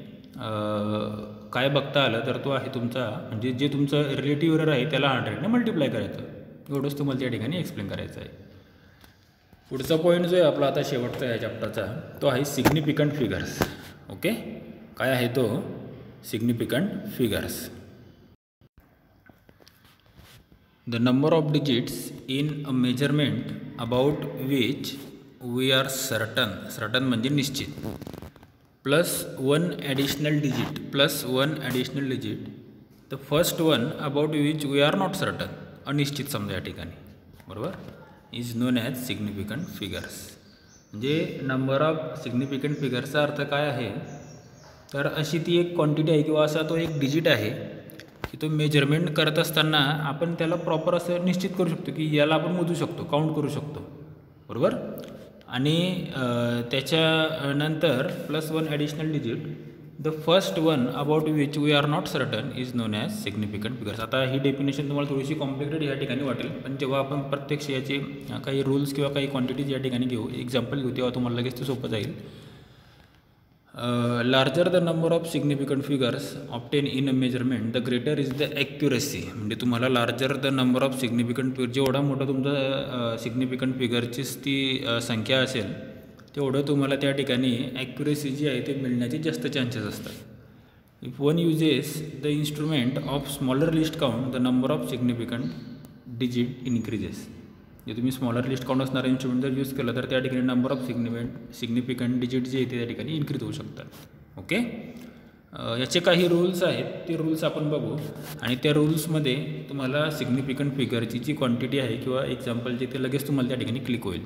काय बघता आलं तर तो आहे तुमचा म्हणजे जे तुमचं रिलेटिव्ह एरर आहे त्याला हंड्रेडने मल्टिप्लाय करायचं. एवढंच तुम्हाला त्या ठिकाणी एक्सप्लेन करायचं आहे. पुढचा पॉईंट जो आहे आपला आता शेवटचा या चॅप्टरचा तो आहे सिग्निफिकंट फिगर्स. ओके. काय आहे तो significant figures. The number of digits in a measurement about which we are certain certain म्हणजे निश्चित plus one additional digit plus one additional digit the first one about which we are not certain अनिश्चित समजा या ठिकाणी बरोबर is known as significant figures. म्हणजे number of significant फिगर्सचा अर्थ काय आहे तर अशी ती एक क्वांटिटी आहे किंवा असा तो एक डिजिट आहे की तो मेजरमेंट करत असताना आपण त्याला प्रॉपर असं निश्चित करू शकतो की याला आपण मोजू शकतो काउंट करू शकतो बरोबर. आणि त्याच्यानंतर plus one additional digit the first one about which we are not certain is known as significant figures. आता ही डेफिनेशन तुम्हाला थोडीशी कॉम्प्लिकेटेड या ठिकाणी वाटेल पण जेव्हा आपण प्रत्यक्ष याचे काही रूल्स किंवा काही क्वांटिटीज या ठिकाणी घेऊ एक्झाम्पल घेऊ तेव्हा तुम्हाला लगेच ते सोपं जाईल. Larger the number of significant figures obtain in a measurement the greater is the accuracy. म्हणजे तुम्हाला larger the number of significant figure जेवढा मोठा तुमचा सिग्निफिकंट फिगरचीच ती संख्या असेल तेवढं तुम्हाला त्या ठिकाणी ॲक्युरेसी जी आहे ते मिळण्याचे जास्त चान्सेस असतात. If one uses the instrument of smaller least count the number of significant digit increases. जे तुम्ही स्मॉलर लिस्ट काउंट असणारा इन्स्ट्रुमेंट जर यूज केलं तर त्या ठिकाणी number of significant significant digit जे आहे ते त्या ठिकाणी इन्क्रीज होऊ शकतात. ओके. याचे काही रूल्स आहेत ते रूल्स आपण बघू आणि त्या रूल्समध्ये तुम्हाला सिग्निफिकंट फिगरची जी क्वांटिटी आहे किंवा एक्झाम्पल जे ते लगेच तुम्हाला त्या ठिकाणी क्लिक होईल.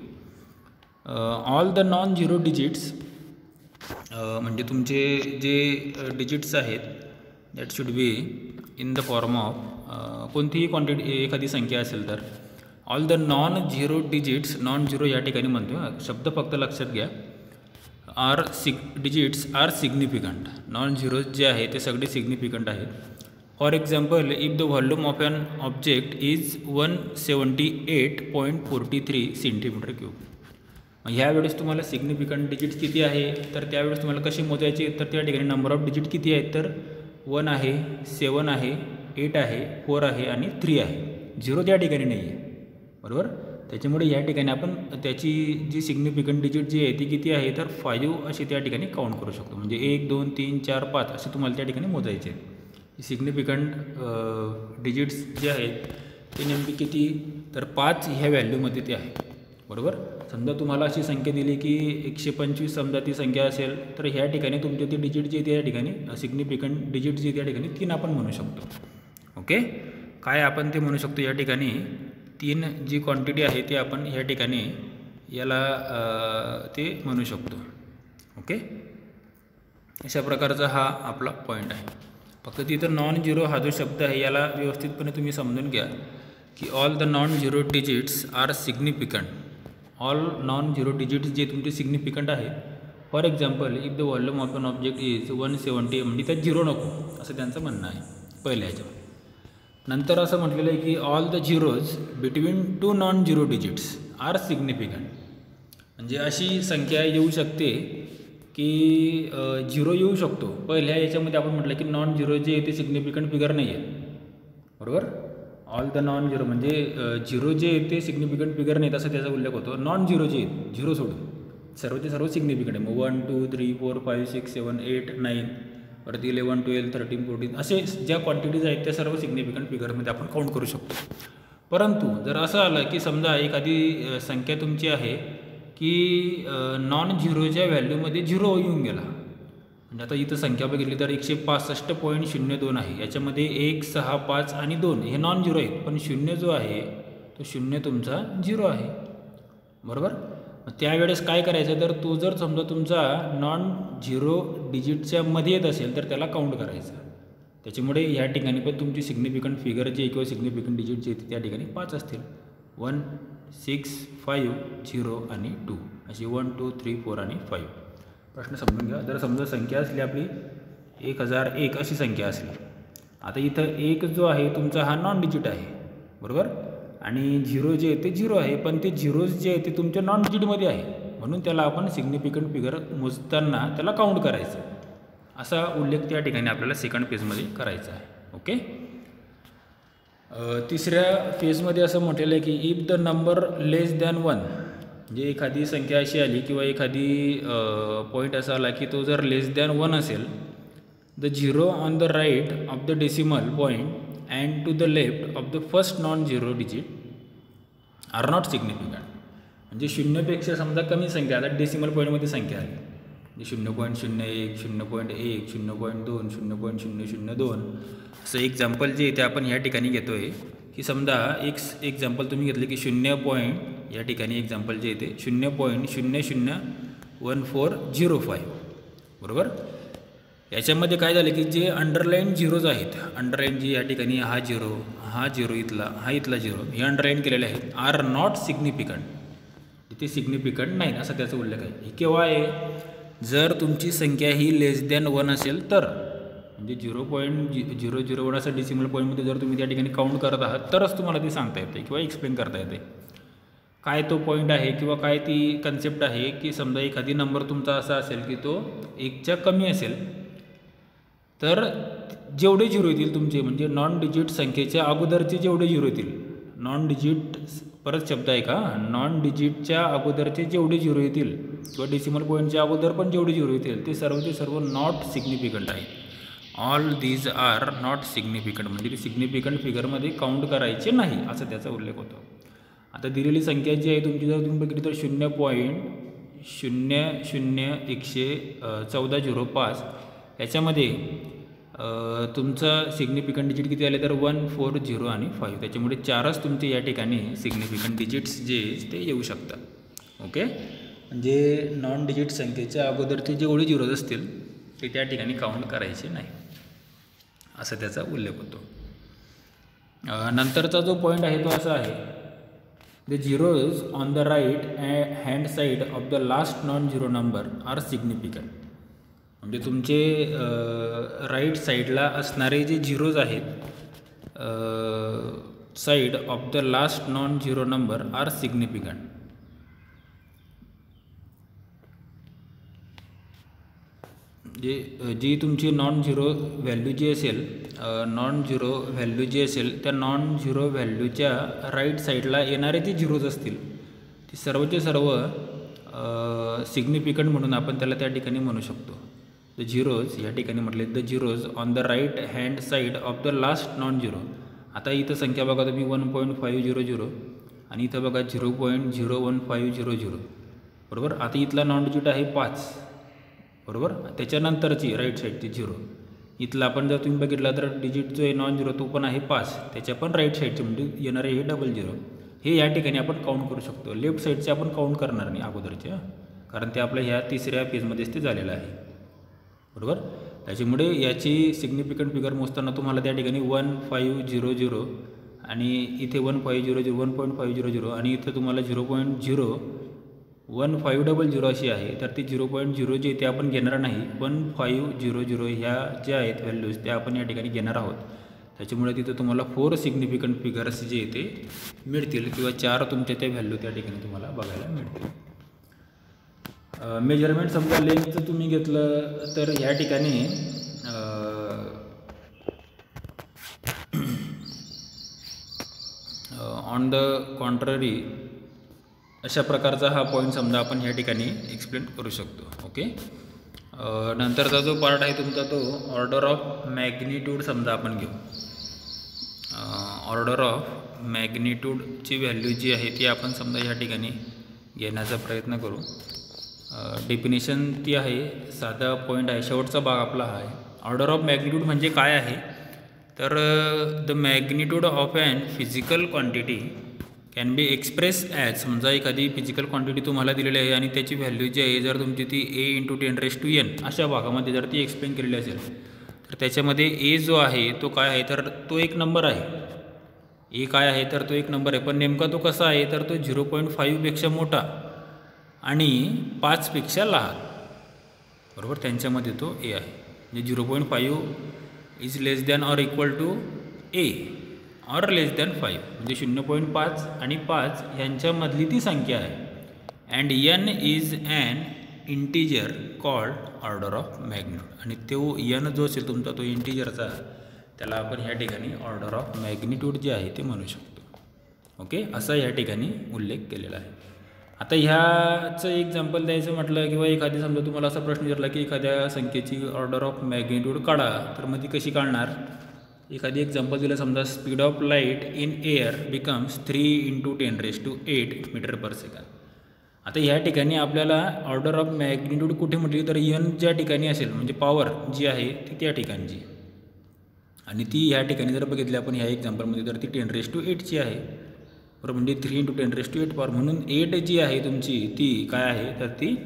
All the non zero digits म्हणजे तुमचे जे डिजिट्स आहेत that should be in the form of कोणतीही क्वांटिटी एखादी संख्या असेल तर all the non zero digits non zero या ठिकाणी म्हणतो शब्द फक्त लक्षात घ्या are sig digits are significant. Non zero जे आहे ते सगळे सिग्निफिकंट आहेत. For example if the volume of an object is one seventy eight point forty three centimetre cube. ह्यावेळेस तुम्हाला सिग्निफिकंट डिजिट्स किती आहे तर त्यावेळेस तुम्हाला कशी मोजायची तर त्या ठिकाणी नंबर ऑफ डिजिट किती आहेत तर वन आहे सेवन आहे एट आहे फोर आहे आणि थ्री आहे. झिरो त्या ठिकाणी नाही आहे बरोबर. त्याच्यामुळे या ठिकाणी आपण त्याची जी सिग्निफिकंट डिजिट जी आहे ती किती आहे तर फाईव्ह अशी त्या ठिकाणी काउंट करू शकतो. म्हणजे एक दोन तीन चार पाच असे तुम्हाला त्या ठिकाणी मोजायचे आहेत. सिग्निफिकंट डिजिट्स जे आहेत ते नेमकी किती तर पाच ह्या व्हॅल्यूमध्ये ते आहे बरोबर. समजा तुम्हाला अशी संख्या दिली की एकशे पंचवीस समजा ती संख्या असेल तर ह्या ठिकाणी तुमचे ती डिजिट जी त्या ठिकाणी सिग्निफिकंट डिजिट जी त्या ठिकाणी तीन आपण म्हणू शकतो. ओके. काय आपण ते म्हणू शकतो या ठिकाणी तीन जी क्वांटिटी आहे ती आपण ह्या ठिकाणी याला ते म्हणू शकतो. ओके. अशा प्रकारचा हा आपला पॉईंट आहे. फक्त तिथं नॉन झिरो हा जो शब्द आहे याला व्यवस्थितपणे तुम्ही समजून घ्या की all the non zero digits are significant. All non zero digits जे तुमचे सिग्निफिकंट आहे for example if the volume of an object is one seventy म्हणजे त्यात झिरो नको असं त्यांचं म्हणणं आहे पहिल्या ह्याच्यावर. नंतर असं म्हटलेलं आहे की all the zeros between two non zero digits are significant. म्हणजे अशी संख्या येऊ शकते की झिरो येऊ शकतो. पहिल्या याच्यामध्ये आपण म्हटलं की नॉन झिरो जे आहे ते सिग्निफिकंट फिगर नाही आहे, बरोबर. ऑल द नॉन झिरो म्हणजे झिरो जे आहे ते सिग्निफिकंट फिगर नाहीत असं त्याचा उल्लेख होतो. नॉन झिरो जे आहेत झिरो सोडून सर्वचे सर्व सिग्निफिकंट आहे. मग one two three four five six seven eight nine परत इलेवन ट्वेल्व थर्टीन फोर्टीन असे ज्या क्वांटिटीज आहेत त्या सर्व सिग्निफिकंट फिगरमध्ये आपण काउंट करू शकतो. परंतु जर असं आलं की समजा एखादी संख्या तुमची आहे की नॉन झिरोच्या व्हॅल्यूमध्ये झिरो येऊन गेला. म्हणजे आता इथं संख्या बघितली तर एकशे पासष्ट पॉईंट शून्य दोन आहे. याच्यामध्ये एक सहा पाच आणि दोन हे नॉन झिरो आहेत, पण शून्य जो आहे तो शून्य तुमचा झिरो आहे, बरोबर. त्यावेळेस काय करायचं तर तो जर समजा तुमचा नॉन झिरो डिजिटच्या मध्ये येत असेल तर त्याला काउंट करायचं. त्याच्यामुळे या ठिकाणी पण तुमची सिग्निफिकंट फिगर जी किंवा सिग्निफिकंट डिजिट जे येते त्या ठिकाणी पाच असतील. वन सिक्स फाईव्ह झिरो आणि टू अशी वन टू थ्री फोर आणि फाईव्ह. प्रश्न समजून घ्या. जर समजा संख्या असली आपली एक हजार एक अशी संख्या असली. आता इथं एक जो आहे तुमचा हा नॉन डिजिट आहे, बरोबर. आणि झिरो जे आहे ते झिरो आहे, पण ते झिरोज जे आहे ते तुमच्या नॉन डिजिटमध्ये आहे म्हणून त्याला आपण सिग्निफिकंट फिगर मोजताना त्याला काउंट करायचं. असा उल्लेख त्या ठिकाणी आपल्याला सेकंड फेजमध्ये करायचा आहे. ओके. तिसऱ्या फेजमध्ये असं म्हटलेलं आहे की if the number less than one म्हणजे एखादी संख्या अशी आली किंवा एखादी पॉईंट असा आला की तो जर लेस दॅन वन असेल the zero on the right of the decimal point and to the left of the first non zero digit are not significant. म्हणजे शून्यपेक्षा समजा कमी संख्या आता डेसिमल पॉईंटमध्ये संख्या आली म्हणजे शून्य पॉईंट शून्य एक शून्य पॉईंट एक शून्य पॉईंट दोन शून्य पॉईंट शून्य शून्य दोन असं एक्झाम्पल जे आहे ते आपण या ठिकाणी घेतो आहे की समजा एक एक्झाम्पल तुम्ही घेतले की शून्य पॉईंट या ठिकाणी एक्झाम्पल जे येते शून्य पॉईंट शून्य शून्य वन फोर झिरो फाईव्ह, बरोबर. याच्यामध्ये काय झालं की जे अंडरलाईन झिरोज आहेत अंडरलाईन जी या ठिकाणी हा झिरो हा झिरो इथला हा इथला झिरो हे अंडरलाईन केलेले आहेत आर नॉट सिग्निफिकंट. इथे सिग्निफिकंट नाही असा त्याचा उल्लेख आहे. हे केव्हा आहे जर तुमची संख्या ही लेस दॅन वन असेल तर म्हणजे झिरो पॉईंट झि झिरो झिरो वन असं डिसिमल पॉईंटमध्ये जर तुम्ही त्या ठिकाणी काउंट करत आहात तरच तुम्हाला ते सांगता येते किंवा एक्सप्लेन करता येते काय तो पॉईंट आहे किंवा काय ती कन्सेप्ट आहे की समजा एखादी नंबर तुमचा असा असेल की तो एकच्या कमी असेल तर जेवढे झिरो येतील तुमचे म्हणजे नॉन डिजिट संख्येच्या अगोदरचे जेवढे झिरो येतील नॉन डिजिट परत शब्द आहे का नॉन डिजिटच्या अगोदरचे जेवढे झिरो येतील किंवा डेसिमल पॉईंटच्या अगोदर पण जेवढे झिरो येतील ते सर्वचे सर्व नॉट सिग्निफिकंट आहे. All these are not significant म्हणजे ते सिग्निफिकंट फिगरमध्ये काउंट करायचे नाही असं त्याचा उल्लेख होतो. आता दिलेली संख्या जी आहे तुमची जर तुम्ही बघितली तर शून्य पॉईंट शून्य शून्य एकशे चौदा झिरो पाच याच्यामध्ये तुमचं सिग्निफिकंट डिजिट किती आले तर वन फोर झिरो आणि फाईव्ह. त्याच्यामुळे चारच तुमचे या ठिकाणी सिग्निफिकंट डिजिट्स जे ते येऊ शकतात. ओके. म्हणजे नॉन डिजिट संख्येच्या अगोदरचे जेवढे झिरोज असतील ते त्या ठिकाणी काउंट करायचे नाही असा त्याचा उल्लेख होतो. नंतरचा जो पॉईंट आहे तो असा आहे the zeros on the right hand side of the last non zero number are significant. म्हणजे तुमचे राईट साईडला असणारे जे झिरोज आहेत side of the last non zero number are significant. जे जी तुमची नॉन झिरो व्हॅल्यू जी असेल नॉन झिरो व्हॅल्यू जी असेल त्या नॉन झिरो व्हॅल्यूच्या राईट साईडला येणारे जे झिरोज असतील ते सर्वचे सर्व सिग्निफिकंट म्हणून आपण त्याला त्या ठिकाणी म्हणू शकतो. द झिरोज या ठिकाणी म्हटले the zeros on the right hand side of the last non zero. आता इथं संख्या बघा तुम्ही one point five zero zero आणि इथं बघा zero point zero one five zero zero, बरोबर. आता इथला नॉन डिजिट आहे पाच, बरोबर. त्याच्यानंतरची राईट साईडची झिरो इथला आपण जर तुम्ही बघितला तर डिजिट जो आहे नॉन झिरो तो पण आहे पाच त्याच्या पण राईट साईडचे म्हणजे येणारे हे डबल झिरो हे या ठिकाणी आपण काउंट करू शकतो. लेफ्ट साईडचे आपण काउंट करणार नाही अगोदरचे कारण ते आपल्या ह्या तिसऱ्या पेजमध्येच ते झालेलं आहे, बरोबर. त्याच्यामुळे याची सिग्निफिकंट फिगर मोजताना तुम्हाला त्या ठिकाणी वन फाईव्ह झिरो झिरो आणि इथे one five zero zero one point five zero zero आणि इथं तुम्हाला zero point zero one five double zero अशी आहे, तर ती झिरो पॉईंट झिरो जे ते आपण घेणार नाही. वन फाईव्ह झिरो झिरो ह्या ज्या आहेत व्हॅल्यूज त्या आपण या ठिकाणी घेणार आहोत. त्याच्यामुळे तिथं तुम्हाला फोर सिग्निफिकंट फिगर्स जे ते मिळतील किंवा चार तुमच्या त्या व्हॅल्यू त्या ठिकाणी तुम्हाला बघायला मिळतील. मेजरमेंट समजा लेंथचं तुम्ही घेतलं तर ह्या ठिकाणी ऑन द कॉन्ट्ररी अशा प्रकारचा हा पॉईंट समजा आपण ह्या ठिकाणी एक्सप्लेन करू शकतो. ओके, नंतरचा जो पार्ट आहे तुमचा तो ऑर्डर ऑफ मॅग्निट्यूड समजा आपण घेऊ. ऑर्डर ऑफ मॅग्निट्यूडची व्हॅल्यू जी आहे ती आपण समजा ह्या ठिकाणी घेण्याचा प्रयत्न करू. डेफिनेशन ती आहे, साधा पॉईंट आहे, शेवटचा भाग आपला हा आहे. ऑर्डर ऑफ मॅग्निट्यूड म्हणजे काय आहे तर the magnitude of an physical quantity can be express as, समजा एखादी फिजिकल क्वांटिटी तुम्हाला दिलेली आहे आणि त्याची व्हॅल्यू जी आहे जर तुमची ती a into ten raise to n अशा भागामध्ये जर ती एक्सप्लेन केलेली असेल तर त्याच्यामध्ये ए जो आहे तो काय आहे तर तो एक नंबर आहे. ए काय आहे तर तो एक नंबर आहे, पण नेमका तो कसा आहे तर तो झिरो पॉईंट फाईव्हपेक्षा मोठा आणि पाचपेक्षा लहान, बरोबर, त्यांच्यामध्ये तो ए आहे. म्हणजे zero point five is less than or equal to a or less than five, म्हणजे शून्य पॉईंट पाच आणि पाच यांच्यामधली ती संख्या आहे. And n is an integer called order of magnitude, आणि तो एन जो असेल तुमचा तो इंटिजरचा त्याला आपण ह्या ठिकाणी ऑर्डर ऑफ मॅग्निट्यूड जे आहे ते म्हणू शकतो. ओके, असा ह्या ठिकाणी उल्लेख केलेला आहे. आता ह्याचं एक्झाम्पल द्यायचं म्हटलं किंवा एखादी समजा तुम्हाला असा प्रश्न विचारला की एखाद्या संख्येची ऑर्डर ऑफ मॅग्निट्यूड काढा, तर मग ती कशी काढणार. एखादी एक्झाम्पल दिलं, समजा speed of light in air becomes three into ten raise to eight metre per second. आता ह्या ठिकाणी आपल्याला ऑर्डर ऑफ मॅग्निट्यूड कुठे म्हटली तर एन ज्या ठिकाणी असेल म्हणजे पॉवर जी आहे ती त्या ठिकाणची, आणि ती ह्या ठिकाणी जर बघितली आपण ह्या एक्झाम्पलमध्ये तर ती टेन रेस टू एटची आहे, बरोबर, म्हणजे three into ten raise to eight power, म्हणून एट जी आहे तुमची ती काय आहे तर ती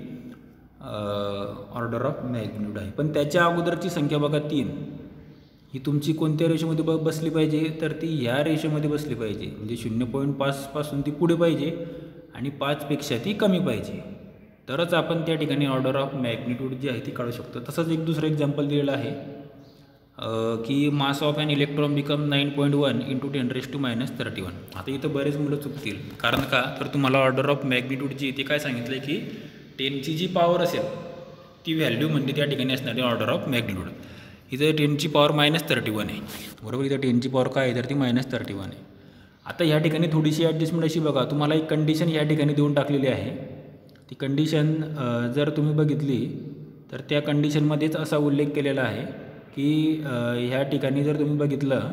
ऑर्डर ऑफ मॅग्निट्यूड आहे. पण त्याच्या अगोदरची संख्या बघा तीन, ही तुमची कोणत्या रेशोमध्ये ब बसली पाहिजे तर ती ह्या रेशोमध्ये बसली पाहिजे, म्हणजे शून्य पॉईंट पाचपासून ती पुढे पाहिजे आणि पाचपेक्षा ती कमी पाहिजे, तरच आपण त्या ठिकाणी ऑर्डर ऑफ मॅग्निट्यूड जी आहे ती काढू शकतो. तसंच एक दुसरं एक्झाम्पल दिलेलं आहे की mass of an electron become nine point one into ten raise to minus thirty one. आता इथं बरेच मुलं चुकतील, कारण का तर तुम्हाला ऑर्डर ऑफ मॅग्निट्यूड जी ते काय सांगितलं आहे की टेनची जी पॉवर असेल ती व्हॅल्यू म्हणजे त्या ठिकाणी असणारी ऑर्डर ऑफ मॅग्निट्यूड. इथं टेनची पॉवर मायनस थर्टी वन आहे, बरोबर, इथं टेनची पॉवर काय आहे तर ती मायनस थर्टी वन आहे. आता ह्या ठिकाणी थोडीशी ॲडजस्टमेंट अशी बघा, तुम्हाला एक कंडिशन ह्या ठिकाणी देऊन टाकलेली आहे. ती कंडिशन जर तुम्ही बघितली तर त्या कंडिशनमध्येच असा उल्लेख केलेला आहे की ह्या ठिकाणी जर तुम्ही बघितलं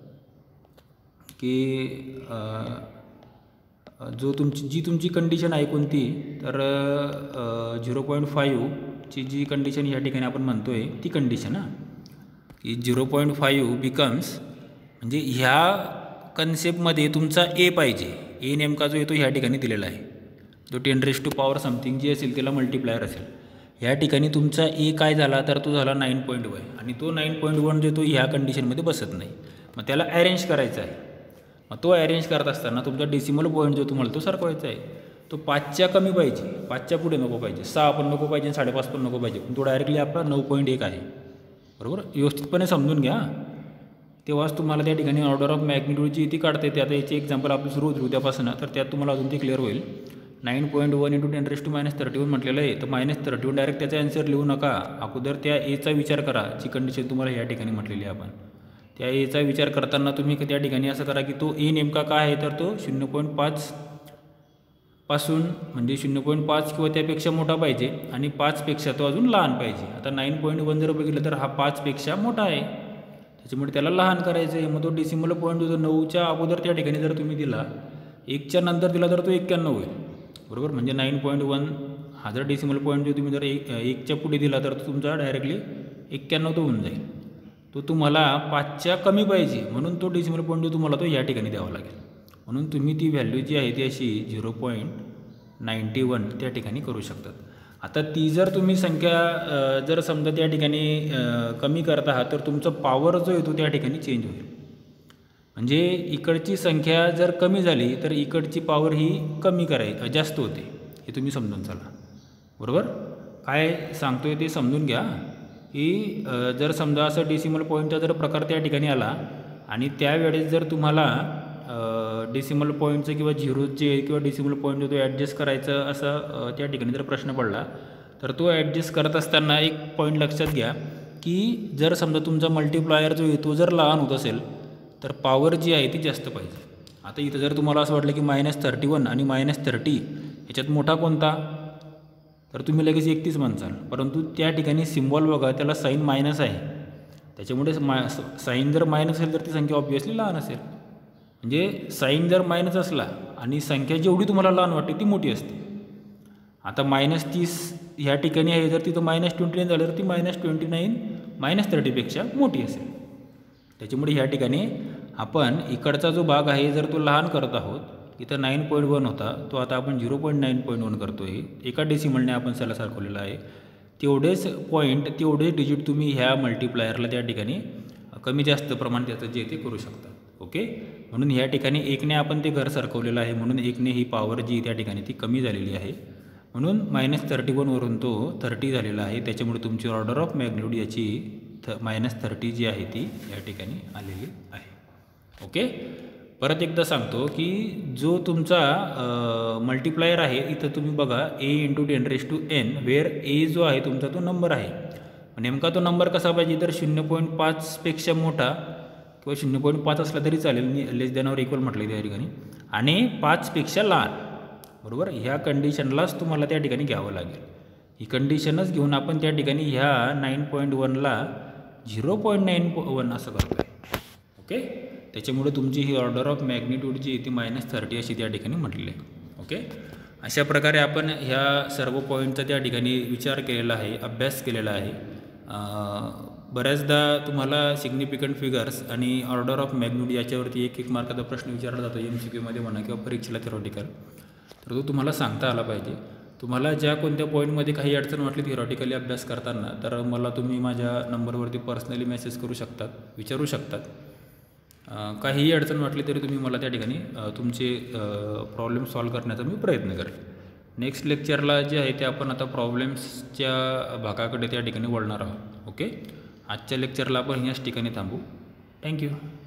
की जो तुमची जी तुमची कंडिशन आहे कोणती तर झिरो पॉईंट फाईव्हची जी कंडिशन ह्या ठिकाणी आपण म्हणतो आहे ती कंडिशन हां की झिरो पॉईंट फाईव्ह बिकम्स, म्हणजे ह्या कन्सेप्टमध्ये तुमचा ए पाहिजे. ए नेमका जो येतो ह्या ठिकाणी दिलेला आहे, जो ten raise to power something जी असेल त्याला मल्टिप्लायर असेल. ह्या ठिकाणी तुमचा ए काय झाला तर तो झाला नाईन पॉईंट वन, आणि तो नाईन पॉईंट वन जो तो ह्या कंडिशनमध्ये बसत नाही, मग त्याला अरेंज करायचा आहे. मग तो अरेंज करत असताना तुमचा डेसिमल पॉईंट जो तुम्हाला तो सरकवायचा आहे, तो पाचच्या कमी पाहिजे, पाचच्या पुढे नको पाहिजे, सहा पण नको पाहिजे, साडेपाच पण नको पाहिजे, पण तो डायरेक्टली आपला नऊ पॉईंट एक आहे, बरोबर. व्यवस्थितपणे समजून घ्या, तेव्हाच तुम्हाला त्या ठिकाणी ऑर्डर ऑफ मॅग्निट्यूडची ती काढता येते. आता याचे एक्झाम्पल आपलं सुरू होतील उद्यापासून, तर त्यात तुम्हाला अजून ते क्लिअर होईल. Nine point one into ten raise to minus thirty one म्हटलेलं आहे, तर मायनस थर्टी वन डायरेक्ट त्याचा आन्सर लिहू नका, अगोदर त्या एचा विचार करा जी कंडिशन तुम्हाला या ठिकाणी म्हटलेली आहे. आपण त्या एचा विचार करताना तुम्ही त्या ठिकाणी असं करा की तो ए नेमका काय आहे तर तो शून्य पॉईंट पाच पासून म्हणजे शून्य पॉईंट पाच किंवा त्यापेक्षा मोठा पाहिजे आणि पाचपेक्षा तो अजून लहान पाहिजे. आता नाईन पॉईंट वन जर बघितलं तर हा पाचपेक्षा मोठा आहे, त्याच्यामुळे त्याला लहान करायचं आहे. मग तो डेसिमल पॉईंट जो नऊच्या अगोदर त्या ठिकाणी जर तुम्ही दिला, एकच्या नंतर दिला तर तो एक्क्याण्णव होईल, बरोबर. म्हणजे नाईन पॉईंट वन हा जर डेसिमल पॉईंट जो तुम्ही जर एक एकच्या पुढे दिला तर तुमचा डायरेक्टली एक्क्याण्णव तो होऊन जाईल. तो तुम्हाला पाचच्या कमी पाहिजे, म्हणून तो डेसिमल पॉईंट जो तुम्हाला तो या ठिकाणी द्यावा लागेल. म्हणून तुम्ही ती व्हॅल्यू जी आहे ती अशी झिरो पॉईंट नाईंटी वन त्या ठिकाणी करू शकतात. आता ती जर तुम्ही संख्या जर समजा त्या ठिकाणी कमी करत आहात तर तुमचा पॉवर जो येतो त्या ठिकाणी चेंज होईल. म्हणजे इकडची संख्या जर कमी झाली तर इकडची पॉवर ही कमी कराय जास्त होते. हे तुम्ही समजून चाला. बरोबर. काय सांगतोय ते समजून घ्या की जर समजा असं डेसिमल पॉईंटचा जर प्रकार त्या ठिकाणी आला आणि त्यावेळेस जर तुम्हाला डेसिमल पॉईंटचं किंवा झिरोचे किंवा डेसिमल पॉईंट जो ॲडजस्ट करायचं असं त्या ठिकाणी जर प्रश्न पडला तर तो ॲडजस्ट करत असताना एक पॉईंट लक्षात घ्या की जर समजा तुमचा मल्टिप्लायर जो आहे तो जर लहान होत असेल तर पॉवर जी आहे ती जास्त पाहिजे. आता इथं जर तुम्हाला असं वाटलं की मायनस थर्टी वन आणि मायनस थर्टी ह्याच्यात मोठा कोणता तर तुम्ही लगेच एकतीस म्हणसाल, परंतु त्या ठिकाणी सिम्बॉल बघा त्याला साईन मायनस आहे, त्याच्यामुळे मा साईन जर मायनस असेल तर ती संख्या ऑब्वियसली लहान असेल. म्हणजे साईन जर मायनस असला आणि संख्या जेवढी तुम्हाला लहान वाटते ती मोठी असते. आता मायनस तीस ह्या ठिकाणी आहे जर तिथं मायनस ट्वेंटी नाईन झालं तर ती मायनस ट्वेंटी नाईन मायनस थर्टीपेक्षा मोठी असेल. त्याच्यामुळे ह्या ठिकाणी आपण इकडचा जो भाग आहे जर तो लहान करत आहोत, इथं नाईन पॉईंट वन होता तो आता आपण zero point nine point one करतो आहे, एका डेसिमलने आपण त्याला सारखवलेलं आहे. तेवढेच पॉईंट तेवढेच डिजिट तुम्ही ह्या मल्टिप्लायरला त्या ठिकाणी कमी जास्त प्रमाण त्याचं जे ते करू शकता. ओके. म्हणून ह्या ठिकाणी एकने आपण ते घर सरकवलेलं आहे, म्हणून एकने ही पॉवर जी त्या ठिकाणी ती कमी झालेली आहे, म्हणून मायनस थर्टी वनवरून तो थर्टी झालेला आहे. त्याच्यामुळे तुमची ऑर्डर ऑफ मॅग्निट्यूड याची थ मायनस थर्टी जी आहे ती या ठिकाणी आलेली आहे. ओके. परत एकदा सांगतो की जो तुमचा मल्टिप्लायर आहे इथं तुम्ही बघा a into ten raise to n, where a जो आहे तुमचा तो नंबर आहे. नेमका तो नंबर कसा पाहिजे तर शून्य पॉईंट पाचपेक्षा मोठा किंवा शून्य पॉईंट पाच असला तरी चालेल, लेस दॅन ऑर इक्वल म्हटलं त्या ठिकाणी, आणि पाचपेक्षा लहान. बरोबर. ह्या कंडिशनलाच तुम्हाला त्या ठिकाणी घ्यावं लागेल. ही कंडिशनच घेऊन आपण त्या ठिकाणी ह्या नाईन पॉईंट वनला झिरो पॉईंट नाईन वन असं करतो आहे. ओके. त्याच्यामुळे तुमची ही ऑर्डर ऑफ मॅग्निट्यूड जी आहे ती मायनस थर्टी अशी त्या ठिकाणी म्हटलेली आहे. ओके. अशा प्रकारे आपण ह्या सर्व पॉईंटचा त्या ठिकाणी विचार केलेला आहे, अभ्यास केलेला आहे. बऱ्याचदा तुम्हाला सिग्निफिकंट फिगर्स आणि ऑर्डर ऑफ मॅग्निट्यूड याच्यावरती एक एक मार्काचा प्रश्न विचारला जातो एम सी क्यूमध्ये म्हणा किंवा परीक्षेला थेरॉटिकल, तर तो तुम्हाला सांगता आला पाहिजे. तुम्हाला ज्या कोणत्या पॉईंटमध्ये काही अडचण वाटली थिरॉटिकली अभ्यास करताना तर मला तुम्ही माझ्या नंबरवरती पर्सनली मेसेज करू शकतात, विचारू शकतात. काहीही अडचण वाटली तरी तुम्ही मला त्या ठिकाणी तुमचे प्रॉब्लेम सॉल्व करण्याचा मी प्रयत्न करेन. नेक्स्ट लेक्चरला जे आहे ते आपण आता प्रॉब्लेम्सच्या भागाकडे त्या ठिकाणी वळणार आहोत. ओके. आजच्या लेक्चरला आपण ह्याच ठिकाणी थांबू. थँक्यू.